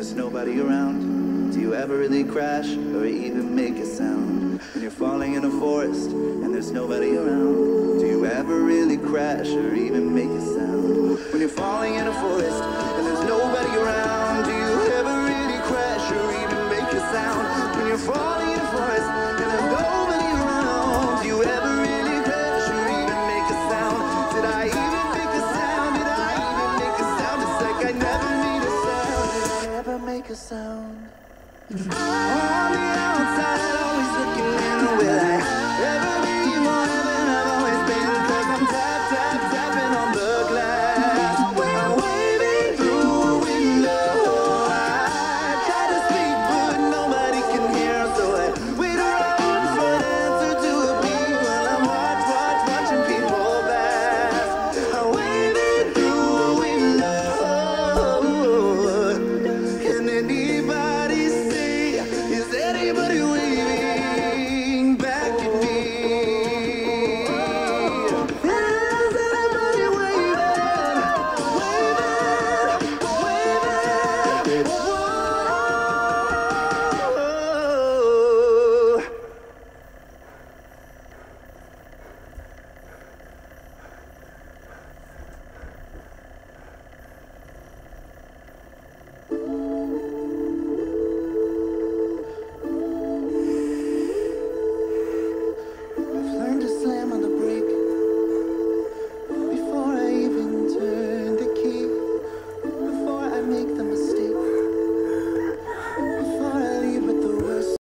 there's nobody around, do you ever really crash or even make a sound? When you're falling in a forest and there's nobody around, do you ever really crash or even make a sound? When you're falling in a forest and there's nobody around, do you ever really crash or even make a sound? When you're falling in a forest and there's nobody around, do you ever really crash or even make a sound? Did I even make a sound? Did I even make a sound? It's like I never made a sound. Did I ever make a sound? On the outside, always looking in. Will I ever be more than I've always been? 'Cause I'm tapping on the glass. I'm waving through a window. I try to speak, but nobody can hear. So I wait around for an answer to a beat while I'm watching people pass. I'm waving through a window. Can anybody say, is anybody waving back at me? Is anybody waving?